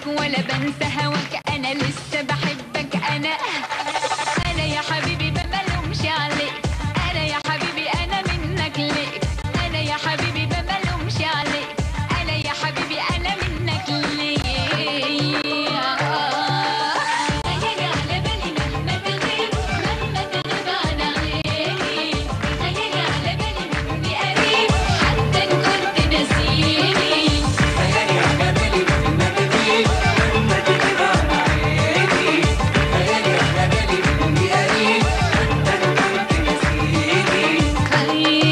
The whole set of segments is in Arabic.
ولا بنسى هواك، انا لسه بحبك انا يا حبيبي ما بلومش عليك، انا يا حبيبي انا منك ليك، انا يا حبيبي ما بلومش عليك، انا يا حبيبي انا منك ليك. خيالي على بالي مهما تغيب عن عيني، خيالي على بالي مني قريب حتى ان كنت ناسيني. خيالي على بالي مهما تغيب عن عيني، خيالي على بالي مني قريب حتى إن كنت ناسيني.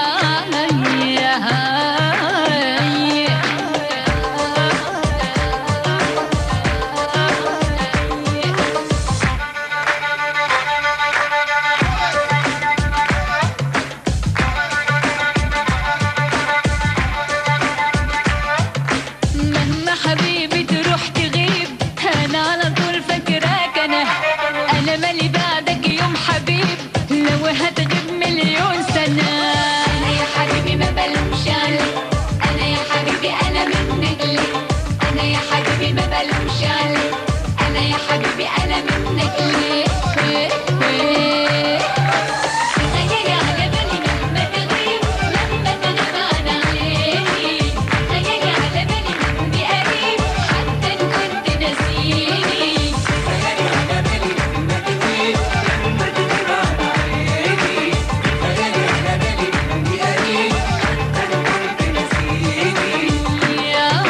مهما حبيبي تروح تغيب انا على طول فاكراك، انا مالي بعدك يوم حبيب لو هتغيب مليون سنة. انا يا حبيبي ما بلومش عليك، انا يا حبيبي انا منك ليك، انا يا حبيبي ما بلومش عليك، انا يا حبيبي انا منك ليك. خيالي على بالي مهما تغيب عن عيني، خيالي على بالي مني قريب حتى إن كنت ناسيني. خيالي على بالي مهما تغيب عن عيني، خيالي على بالي مني قريب حتى إن كنت ناسيني.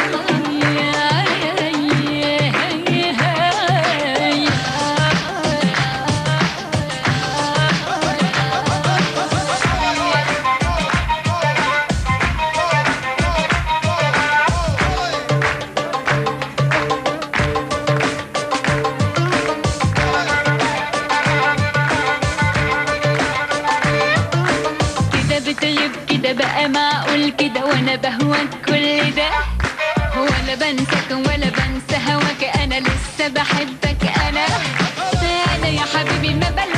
كده بتغيب كده بقى معقول كده وانا بهواك كل ده، ولا بنساك ولا بنسى هواك، انا لسه بحبك انا يا حبيبي ما بلومش